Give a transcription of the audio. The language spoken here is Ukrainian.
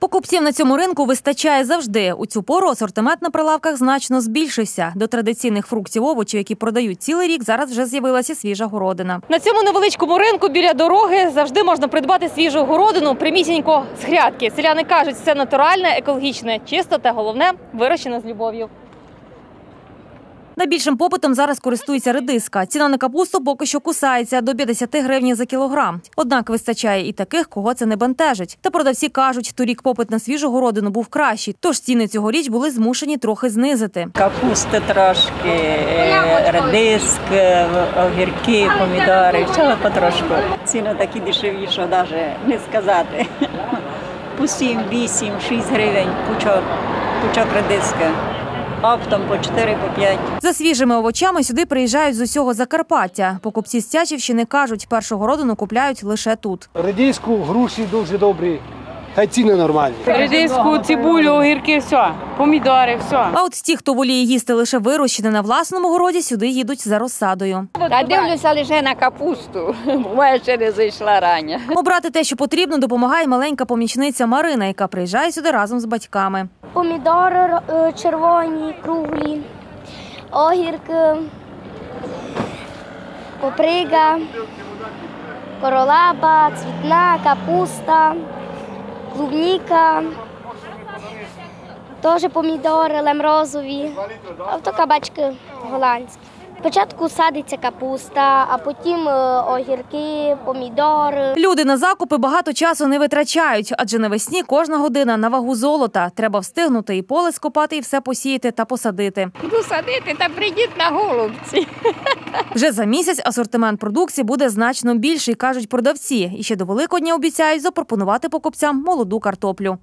Покупців на цьому ринку вистачає завжди. У цю пору асортимент на прилавках значно збільшився. До традиційних фруктів, овочів, які продають цілий рік, зараз вже з'явилася свіжа городина. На цьому невеличкому ринку біля дороги завжди можна придбати свіжу городину прямісінько з грядки. Селяни кажуть, все натуральне, екологічне, чисто та головне – вирощено з любов'ю. Найбільшим попитом зараз користується редиска. Ціна на капусту поки що кусається – до 50 гривень за кілограм. Однак вистачає і таких, кого це не бентежить. Та продавці кажуть, торік попит на свіжу городину був кращий, тож ціни цьогоріч були змушені трохи знизити. Капусти трошки, редиск, огірки, помідори, всього потрошку. Ціни такі дешеві, що навіть не сказати. По 7, 8, 6 гривень пучок редиска. Оптом по 4, по 5. За свіжими овочами сюди приїжджають з усього Закарпаття. Покупці з Тячівщини кажуть, першу городину купляють лише тут. Редиску, груші дуже добрі, та й ціни нормальні. Редиску, цибулю, огірки, все, помідори, все. А от ті, хто воліє їсти лише вирощене на власному городі, сюди їдуть за розсадою. Та дивлюся лише на капусту, моя ще не зайшла рання. Обрати те, що потрібно, допомагає маленька помічниця Марина, яка приїжджає сюди разом з батьками. Помідори червоні, круглі, огірки, паприка, королаба, цвітна, капуста, клубніка, теж помідори лемрозові, а то кабачки голландські. Спочатку садиться капуста, а потім огірки, помідори. Люди на закупи багато часу не витрачають, адже навесні кожна година на вагу золота. Треба встигнути і поле скопати, і все посіяти та посадити. Буду садити та прийдіть на голубці. Вже за місяць асортимент продукції буде значно більший, кажуть продавці. І ще до Великодня обіцяють запропонувати покупцям молоду картоплю.